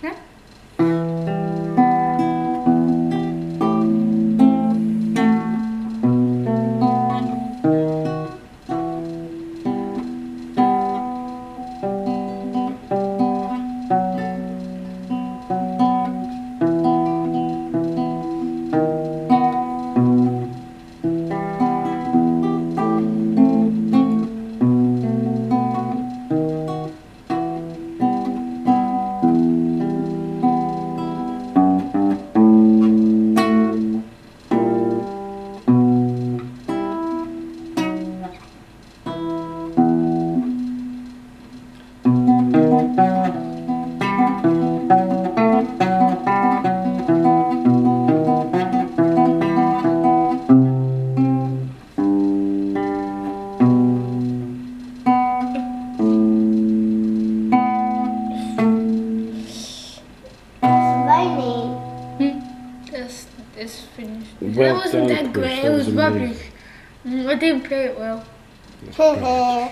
Yeah? It's finished. Well That wasn't done, that Chris. great. That It was was amazing. rubbish. I didn't play it well. That's great.